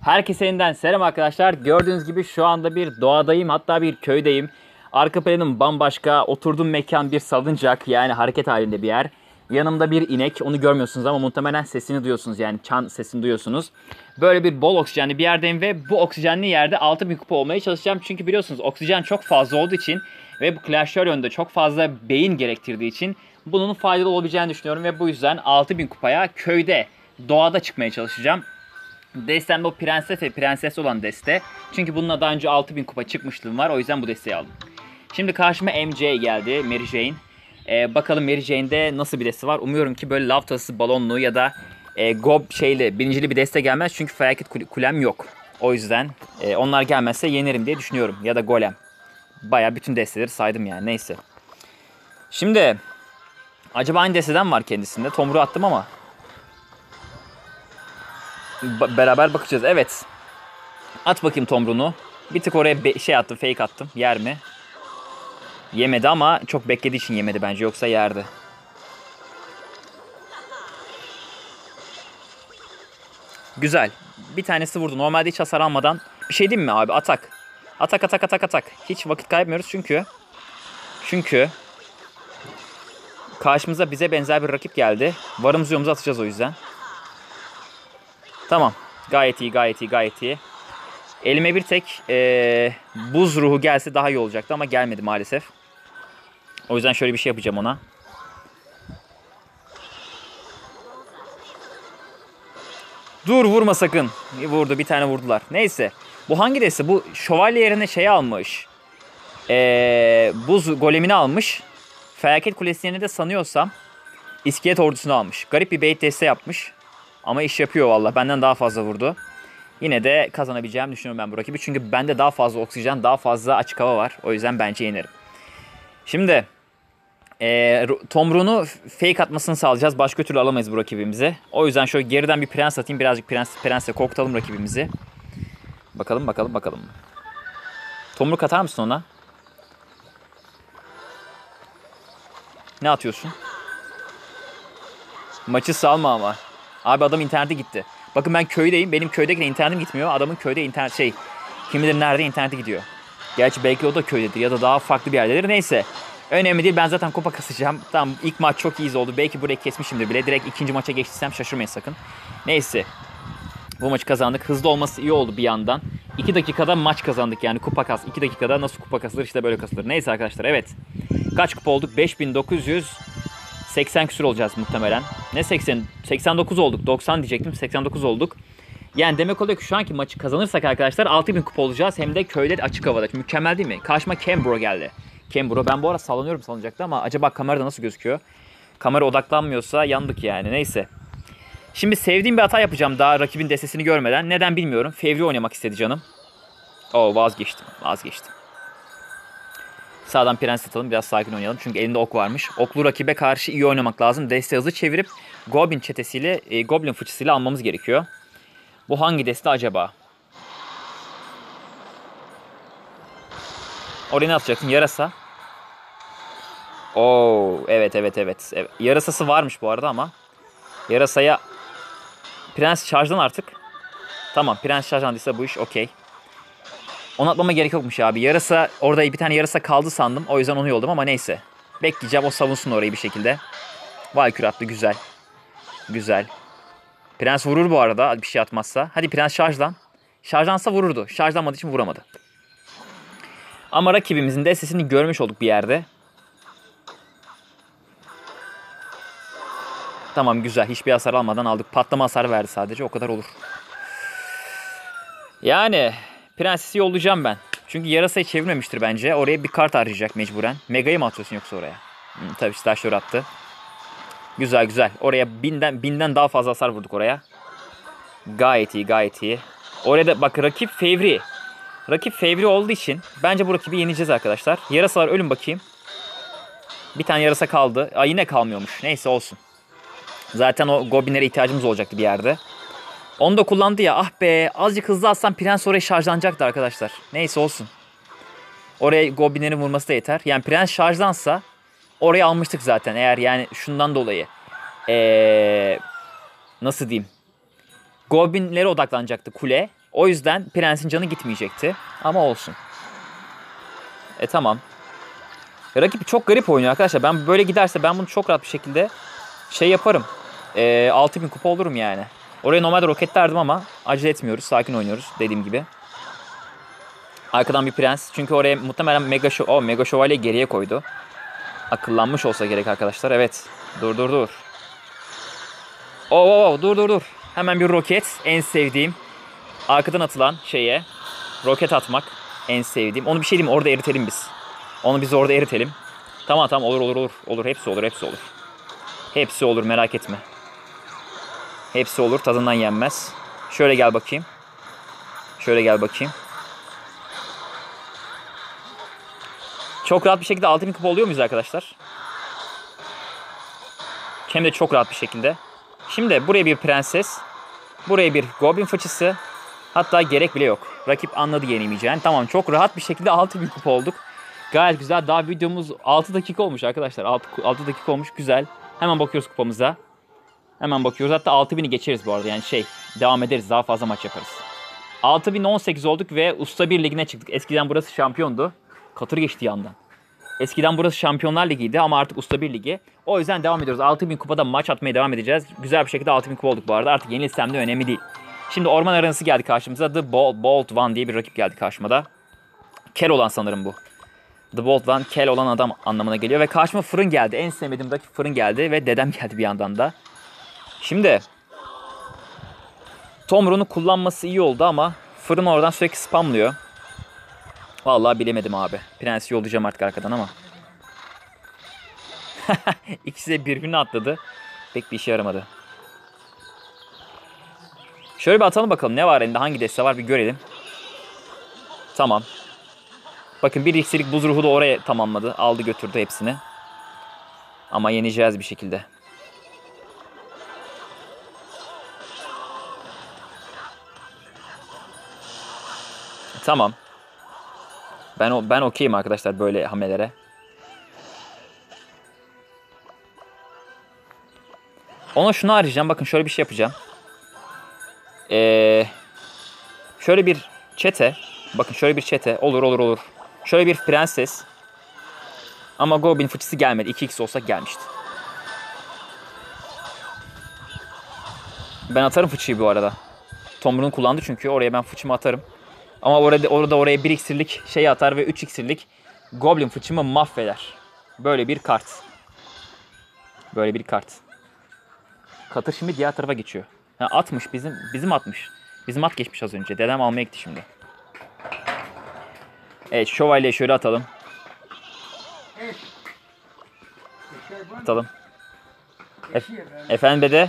Herkese yeniden selam arkadaşlar. Gördüğünüz gibi şu anda bir doğadayım, hatta bir köydeyim. Arka planım bambaşka. Oturduğum mekan bir salıncak, yani hareket halinde bir yer. Yanımda bir inek, onu görmüyorsunuz ama muhtemelen sesini duyuyorsunuz, yani çan sesini duyuyorsunuz. Böyle bir bol oksijenli bir yerdeyim ve bu oksijenli yerde 6000 kupa olmaya çalışacağım. Çünkü biliyorsunuz oksijen çok fazla olduğu için ve bu Clash Royale'de çok fazla beyin gerektirdiği için bunun faydalı olabileceğini düşünüyorum. Ve bu yüzden 6000 kupaya köyde, doğada çıkmaya çalışacağım. Destem bu prenses ve prenses olan deste. Çünkü bununla daha önce 6000 kupa çıkmışlığım var. O yüzden bu desteği aldım. Şimdi karşıma MJ geldi. Mary Jane. Bakalım Mary Jane'de nasıl bir deste var. Umuyorum ki böyle lav tası balonlu ya da gob şeyli birincili bir deste gelmez. Çünkü felaket kulem yok. O yüzden onlar gelmezse yenerim diye düşünüyorum. Ya da golem. Baya bütün desteleri saydım yani. Neyse. Şimdi acaba aynı desteden var kendisinde. Tomru attım ama beraber bakacağız. Evet. At bakayım tomrunu. Bir tık oraya şey attım, fake attım. Yer mi? Yemedi ama çok beklediği için yemedi bence. Yoksa yerdi. Güzel. Bir tanesi vurdu. Normalde hiç hasar almadan. Bir şey diyeyim mi abi? Atak. Atak atak atak atak. Hiç vakit kaybetmiyoruz çünkü karşımıza bize benzer bir rakip geldi. Varımızı yoğumuzu atacağız o yüzden. Tamam. Gayet iyi, gayet iyi, gayet iyi. Elime bir tek buz ruhu gelse daha iyi olacaktı ama gelmedi maalesef. O yüzden şöyle bir şey yapacağım ona. Dur, vurma sakın. Vurdu, bir tane vurdular. Neyse. Bu hangi deste? Bu şövalye yerine şey almış. Buz golemini almış. Felaket kulesi yerine de sanıyorsam iskelet ordusunu almış. Garip bir bait deste yapmış. Ama iş yapıyor valla. Benden daha fazla vurdu. Yine de kazanabileceğimi düşünüyorum ben bu rakibi. Çünkü bende daha fazla oksijen, daha fazla açık hava var. O yüzden bence yenerim. Şimdi tomruğunu fake atmasını sağlayacağız. Başka türlü alamayız bu rakibimizi. O yüzden şöyle geriden bir prens atayım. Birazcık prensle korkutalım rakibimizi. Bakalım. Tomruk atar mısın ona? Ne atıyorsun? Maçı salma ama. Abi adam internete gitti. Bakın ben köydeyim. Benim köydeki internetim gitmiyor. Adamın köyde internet kim bilir nerede interneti gidiyor. Gerçi belki o da köydedir ya da daha farklı bir yerdedir. Neyse. Önemli değil. Ben zaten kupa kasacağım. Tamam, ilk maç çok iyi oldu. Belki burayı kesmişimdir bile. Direkt ikinci maça geçtiysem şaşırmayın sakın. Neyse. Bu maçı kazandık. Hızlı olması iyi oldu bir yandan. 2 dakikada maç kazandık yani, kupa kas. 2 dakikada nasıl kupa kasılır, işte böyle kasılır. Neyse arkadaşlar, evet. Kaç kupa olduk? 5980 küsur olacağız muhtemelen. Ne 80? 89 olduk. 90 diyecektim. 89 olduk. Yani demek oluyor ki şu anki maçı kazanırsak arkadaşlar 6000 kupa olacağız. Hem de köyde açık havada. Mükemmel değil mi? Karşıma Cambro geldi. Cambro. Ben bu ara sallanıyorum salıncakta ama acaba kamerada nasıl gözüküyor? Kamera odaklanmıyorsa yandık yani. Neyse. Şimdi sevdiğim bir hata yapacağım daha rakibin destesini görmeden. Neden bilmiyorum. Fevri oynamak istedi canım. Vazgeçtim. Sağdan prens atalım. Biraz sakin oynayalım. Çünkü elinde ok varmış. Oklu rakibe karşı iyi oynamak lazım. Deste hızlı çevirip Goblin çetesiyle, Goblin fıçısıyla almamız gerekiyor. Bu hangi deste acaba? Oraya ne atacaksın? Yarasa. Evet. Yarasası varmış bu arada ama. Yarasaya prens şarjdan artık. Tamam, prens şarjlandıysa bu iş okey. Onu atmama gerek yokmuş abi. Yarasa, orada bir tane yarasa kaldı sandım. O yüzden onu yolladım ama neyse. Bekleyeceğim, o savunsun orayı bir şekilde. Valkür attı, güzel. Prens vurur bu arada bir şey atmazsa. Hadi prens şarjlan. Şarjlansa vururdu. Şarjlanmadığı için vuramadı. Ama rakibimizin destesini görmüş olduk bir yerde. Tamam, güzel. Hiçbir hasar almadan aldık. Patlama hasarı verdi sadece. O kadar olur. Yani prensesi yollayacağım ben. Çünkü yarasayı çevirmemiştir bence. Oraya bir kart harcayacak mecburen. Mega'yı mı atıyorsun yoksa oraya? Tabii Starshör attı. Güzel. Oraya binden daha fazla hasar vurduk oraya. Gayet iyi. Oraya da bak, rakip fevri. Rakip fevri olduğu için bence bu rakibi yeneceğiz arkadaşlar. Yarasalar ölün bakayım. Bir tane yarasa kaldı. Yine kalmıyormuş. Neyse, olsun. Zaten o goblinlere ihtiyacımız olacaktı bir yerde. Onu da kullandı ya. Ah be, azıcık hızlı atsam prens oraya şarjlanacaktı arkadaşlar. Neyse, olsun. Oraya goblinlerin vurması da yeter. Yani prens şarjlansa orayı almıştık zaten. Eğer yani şundan dolayı. Nasıl diyeyim? Goblinlere odaklanacaktı kule. O yüzden Prens'in canı gitmeyecekti. Ama olsun. Tamam. Rakip çok garip oynuyor arkadaşlar. Ben böyle giderse ben bunu çok rahat bir şekilde yaparım. 6000 kupa olurum yani. Oraya normalde roketlerdim ama acele etmiyoruz. Sakin oynuyoruz dediğim gibi. Arkadan bir prens. Çünkü oraya muhtemelen Mega Şövalye geriye koydu. Akıllanmış olsa gerek arkadaşlar. Evet. Dur. Dur. Hemen bir roket. En sevdiğim. Arkadan atılan roket atmak. En sevdiğim. Onu bir şey diyeyim, orada eritelim biz. Onu biz orada eritelim. Tamam olur. Olur, hepsi olur. Hepsi olur, merak etme. Hepsi olur, tadından yenmez. Şöyle gel bakayım. Çok rahat bir şekilde 6000 kupa oluyor muyuz arkadaşlar? Hem de çok rahat bir şekilde. Şimdi buraya bir prenses. Buraya bir goblin fıçısı. Hatta gerek bile yok. Rakip anladı yenilmeyeceğini. Tamam, çok rahat bir şekilde 6000 kupa olduk. Gayet güzel. Daha videomuz 6 dakika olmuş arkadaşlar. 6 dakika olmuş. Güzel. Hemen bakıyoruz kupamıza. Hatta 6000'i geçeriz bu arada. Yani devam ederiz. Daha fazla maç yaparız. 6018 olduk ve Usta 1 Ligi'ne çıktık. Eskiden burası şampiyondu. Katır geçti yandan. Eskiden burası Şampiyonlar Ligi'ydi ama artık Usta 1 Ligi. O yüzden devam ediyoruz. 6000 kupada maç atmaya devam edeceğiz. Güzel bir şekilde 6000 kupa olduk bu arada. Artık yenilsem de önemli değil. Şimdi orman arenası geldi karşımıza. The Bold One diye bir rakip geldi karşıma da. Kel olan sanırım bu. The Bold One, kel olan adam anlamına geliyor. Ve karşıma fırın geldi. En sevmediğim rakip fırın geldi. Ve dedem geldi bir yandan da. Şimdi Tomru'nu kullanması iyi oldu ama fırın oradan sürekli spamlıyor. Vallahi bilemedim abi. Prensi yollayacağım artık arkadan ama. İkisi de birbirine atladı. Pek bir işe yaramadı. Şöyle bir atalım bakalım ne var elinde, hangi deste var bir görelim. Tamam. Bakın bir iksirik buz ruhu da oraya tamamladı. Aldı götürdü hepsini. Ama yeneceğiz bir şekilde. Tamam. Ben okeyim arkadaşlar böyle hamlelere. Ona şunu arayacağım. Bakın şöyle bir şey yapacağım. Şöyle bir çete. Bakın şöyle bir çete. Olur. Şöyle bir prenses. Ama Goblin fıçısı gelmedi. 2x olsa gelmişti. Ben atarım fıçıyı bu arada. Tomrun kullandı çünkü. Oraya ben fıçımı atarım. Ama oraya 1 iksirlik atar ve 3 iksirlik Goblin fıçımı mahveder. Böyle bir kart. Katır şimdi diğer tarafa geçiyor. Ha, atmış bizim atmış. Bizim at geçmiş az önce. Dedem almaya gitti şimdi. Evet, şövalyeyi şöyle atalım. Efendim dede.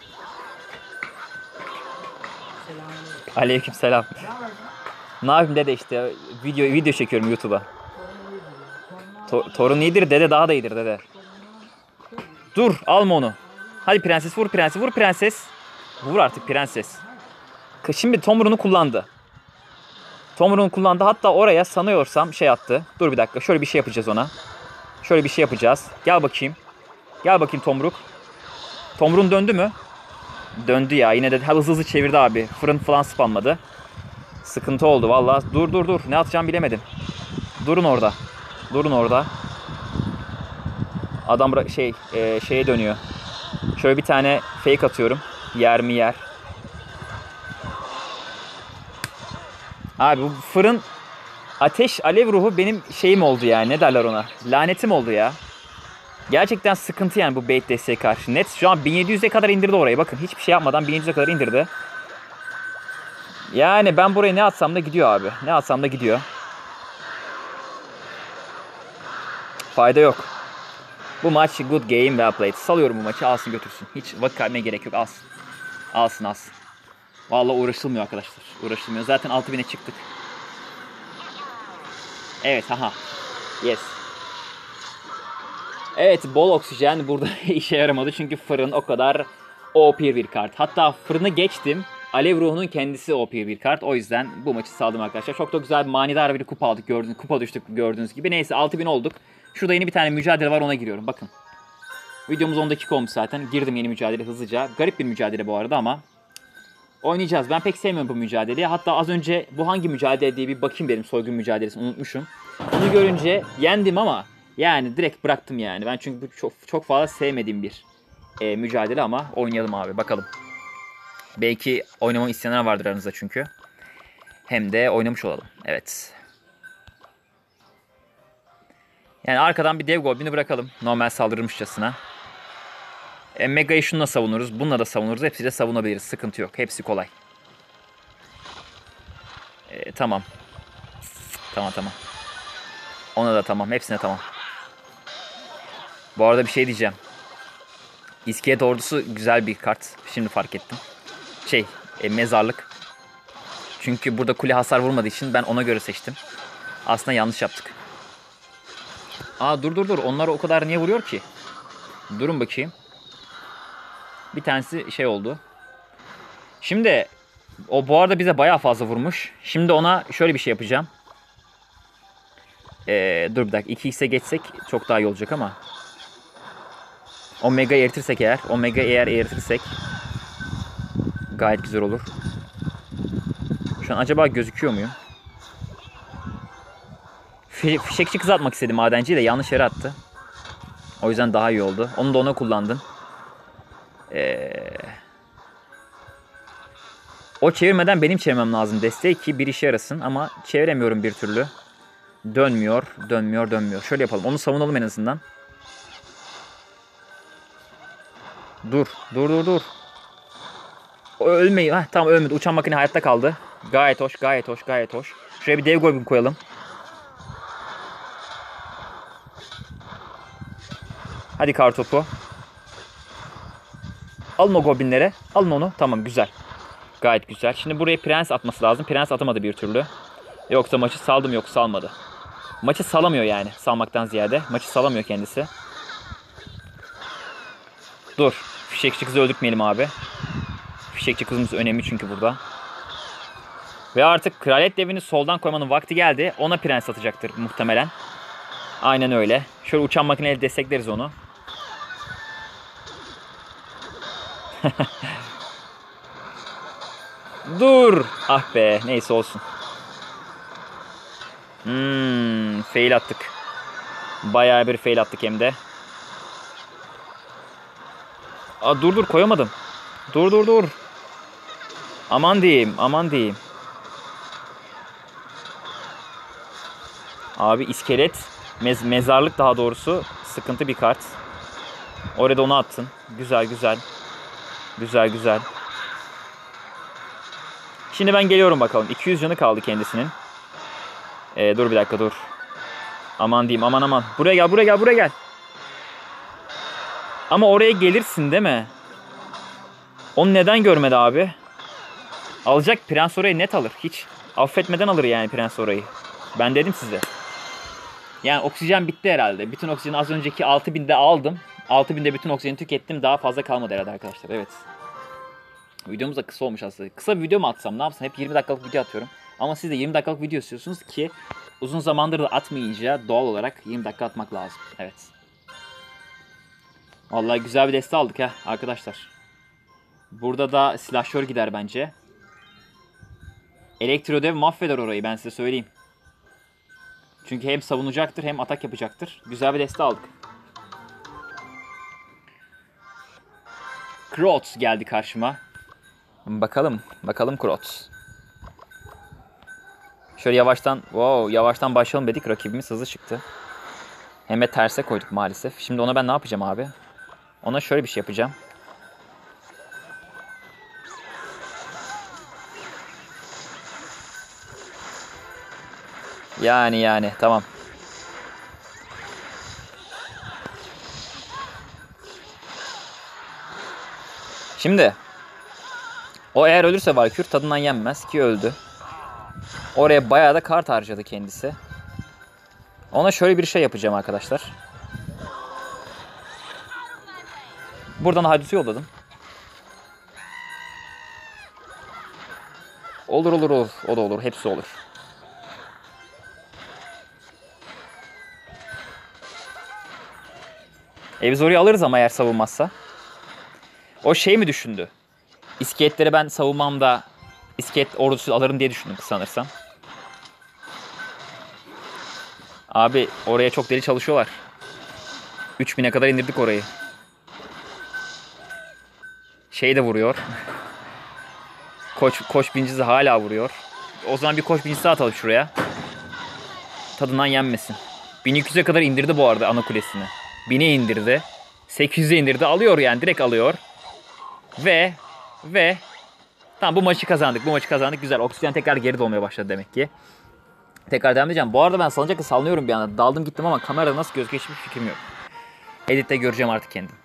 Aleykümselam. Ne yapayım dede, işte video çekiyorum YouTube'a. Torun iyidir dede, daha da iyidir dede. Dur, alma onu. Hadi prenses, vur prenses. Vur artık prenses. Şimdi Tomrun'u kullandı. Hatta oraya sanıyorsam attı. Dur bir dakika, şöyle bir şey yapacağız ona. Gel bakayım Tomruk. Tomrun döndü mü? Döndü ya, yine de hızlı çevirdi abi. Fırın falan spamladı. Sıkıntı oldu vallahi. Dur. Ne atacağımı bilemedim. Durun orada. Adam şeye dönüyor. Şöyle bir tane fake atıyorum. Yer mi yer. Abi bu fırın ateş alev ruhu benim şeyim oldu ya. Ne derler ona? Lanetim oldu ya. Gerçekten sıkıntı yani bu bait desteğe karşı. Net şu an 1700'e kadar indirdi orayı. Bakın hiçbir şey yapmadan 1700'e kadar indirdi. Yani ben buraya ne atsam da gidiyor abi. Fayda yok. Bu maç good game, well played. Salıyorum bu maçı, alsın götürsün. Hiç vakit kaybına gerek yok, alsın. Vallahi uğraşılmıyor arkadaşlar. Zaten 6000'e çıktık. Evet, yes. Evet, bol oksijen burada işe yaramadı çünkü fırın o kadar OP bir kart. Hatta fırını geçtim. Alev ruhunun kendisi OP bir kart. O yüzden bu maçı saldım arkadaşlar. Çok da güzel bir manidar bir kupa aldık. Kupa düştük gördüğünüz gibi. Neyse 6000 olduk. Şurada yeni bir tane mücadele var, ona giriyorum. Bakın. Videomuz 10 dakika olmuş zaten. Girdim yeni mücadele hızlıca. Garip bir mücadele bu arada ama Oynayacağız. Ben pek sevmiyorum bu mücadeleyi. Hatta az önce bu hangi mücadele diye bir bakayım dedim. Soygun mücadelesi unutmuşum. Onu görünce yendim ama yani direkt bıraktım yani. Ben çünkü bu çok fazla sevmediğim bir mücadele ama oynayalım abi bakalım. Belki oynamamı isteyenler vardır aranızda çünkü. Hem de oynamış olalım. Evet. Yani arkadan bir dev goblin'i bırakalım. Normal saldırırmışçasına. Mega'yı şununla savunuruz. Bununla da savunuruz. Hepsiyle savunabiliriz. Sıkıntı yok. Hepsi kolay. Tamam. Tamam. Ona da tamam. Hepsine tamam. Bu arada bir şey diyeceğim. İskelet ordusu güzel bir kart. Şimdi fark ettim. Mezarlık. Çünkü burada kule hasar vurmadığı için ben ona göre seçtim. Aslında yanlış yaptık. Dur. Onlar o kadar niye vuruyor ki? Durun bakayım. Bir tanesi şey oldu. Şimdi o bu arada bize bayağı fazla vurmuş. Şimdi ona şöyle bir şey yapacağım. Dur bir dakika. 2x'e geçsek çok daha iyi olacak ama. Omega'yı eritirsek eğer. Omega'yı eğer eritirsek gayet güzel olur. Şu an acaba gözüküyor muyum? Fişekçi kız atmak istedim madenciyi de yanlış yere attı. O yüzden daha iyi oldu. Onu da ona kullandın. O çevirmeden benim çevirmem lazım desteği ki bir işe yarasın ama çeviremiyorum bir türlü. Dönmüyor. Şöyle yapalım. Onu savunalım en azından. Dur. O ölmeyi. Tamam ölmedi. Uçan makine hayatta kaldı. Gayet hoş. Şuraya bir dev goblin koyalım. Hadi kartopu. Alın o goblinleri. Alın onu. Tamam güzel. Gayet güzel. Şimdi buraya prens atması lazım. Prens atamadı bir türlü. Yoksa maçı saldım yok salmadı. Maçı salamıyor yani salmaktan ziyade. Maçı salamıyor kendisi. Dur. Fişekçi kızı öldürtmeyelim abi. Fişekçi kızımız önemli çünkü burada. Ve artık kraliyet devini soldan koymanın vakti geldi. Ona prens atacaktır muhtemelen. Aynen öyle. Şöyle uçan makineyle destekleriz onu. Dur. Ah be. Neyse olsun. Fail attık. Bayağı bir fail attık hem de. Dur koyamadım. Dur. Aman diyeyim. Abi iskelet. Mezarlık daha doğrusu. Sıkıntı bir kart. Orada onu attın. Güzel. Şimdi ben geliyorum bakalım. 200 canı kaldı kendisinin. Dur bir dakika dur. Aman diyeyim aman. Buraya gel. Ama oraya gelirsin değil mi? Onu neden görmedi abi? Alacak prens orayı net alır. Hiç affetmeden alır yani prens orayı. Ben dedim size. Yani oksijen bitti herhalde. Bütün oksijeni az önceki 6000'de aldım. 6000'de bütün oksijeni tükettim. Daha fazla kalmadı herhalde arkadaşlar. Evet. Videomuz da kısa olmuş aslında. Kısa bir video mu atsam ne yapsam? Hep 20 dakikalık video atıyorum. Ama siz de 20 dakikalık video istiyorsunuz ki uzun zamandır da atmayınca doğal olarak 20 dakika atmak lazım. Evet. Vallahi güzel bir deste aldık ha arkadaşlar. Burada da silahşör gider bence. Elektrodev mahveder orayı ben size söyleyeyim. Çünkü hem savunacaktır hem atak yapacaktır. Güzel bir deste aldık. Krots geldi karşıma. Bakalım Krots. Şöyle yavaştan başlayalım dedik. Rakibimiz hızlı çıktı. Hem de terse koyduk maalesef. Şimdi ona ben ne yapacağım abi? Ona şöyle bir şey yapacağım. Yani tamam. Şimdi o eğer ölürse Valkür tadından yenmez ki öldü. Oraya bayağı da kart harcadı kendisi. Ona şöyle bir şey yapacağım arkadaşlar. Buradan Hadus'u yolladım. Olur. O da olur. Hepsi olur. Biz orayı alırız ama eğer savunmazsa. O şey mi düşündü? İskeletleri ben savunmamda iskelet ordusu alırım diye düşündüm sanırsam. Abi oraya çok deli çalışıyorlar. 3000'e kadar indirdik orayı. Şey de vuruyor. Koç binicisi hala vuruyor. O zaman bir koç binicisi atalım şuraya. Tadından yenmesin. 1200'e kadar indirdi bu arada ana kulesini. 1000'e indirdi. 800'e indirdi. Alıyor yani, direkt alıyor. Ve tamam, bu maçı kazandık. Bu maçı kazandık. Güzel. Oksijen tekrar geri dolmaya başladı demek ki. Tekrar devam edeceğim. Bu arada ben salıncakla sallıyorum bir anda. Daldım gittim ama kamerada nasıl gözüküyor hiçbir fikrim yok. Editte göreceğim artık kendim.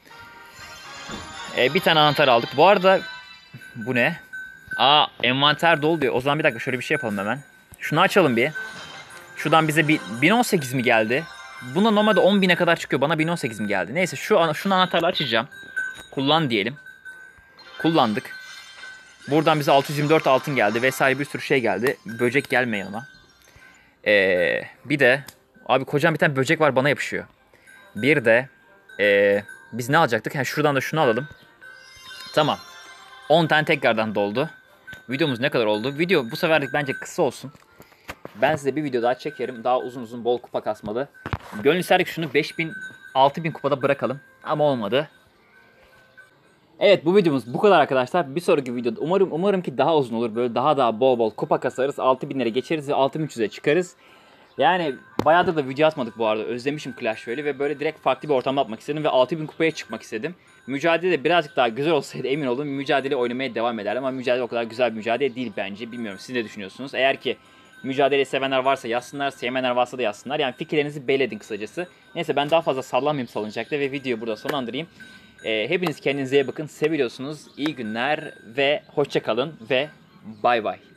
Bir tane anahtar aldık. Bu arada bu ne? Envanter dolu diyor. O zaman bir dakika şöyle bir şey yapalım hemen. Şunu açalım bir. Şuradan bize 1018 mi geldi? Buna normalde 10.000'e kadar çıkıyor. Bana 1018 mi geldi? Neyse şunu anahtarla açacağım. Kullan diyelim. Kullandık. Buradan bize 624 altın geldi vesaire, bir sürü şey geldi. Böcek gelme yanıma. Bir de abi kocaman bir tane böcek var, bana yapışıyor. Bir de biz ne alacaktık? Yani şuradan da şunu alalım. Tamam. 10 tane tekrardan doldu. Videomuz ne kadar oldu? Video bu seferlik bence kısa olsun. Ben size bir video daha çekerim. Daha uzun bol kupa kasmalı. Gönül isterdik şunu 5000 6000 kupada bırakalım. Ama olmadı. Evet, bu videomuz bu kadar arkadaşlar. Bir sonraki videoda umarım ki daha uzun olur. Böyle daha bol kupa kasarız. 6000'lere geçeriz ve 6300'e çıkarız. Yani bayağıdır da video atmadık bu arada. Özlemişim Clash Royale'i ve böyle direkt farklı bir ortamda atmak istedim ve 6000 kupaya çıkmak istedim. Mücadele de birazcık daha güzel olsaydı emin olun mücadele oynamaya devam ederdim. Ama mücadele o kadar güzel bir mücadele değil bence. Bilmiyorum, siz ne düşünüyorsunuz? Eğer ki mücadele sevenler varsa yazsınlar, sevmeyenler varsa da yazsınlar. Yani fikirlerinizi belirledin kısacası. Neyse, ben daha fazla sallamayayım salıncakta ve videoyu burada sonlandırayım. Hepiniz kendinize iyi bakın. Seviyorsunuz. İyi günler ve hoşça kalın ve bay bay.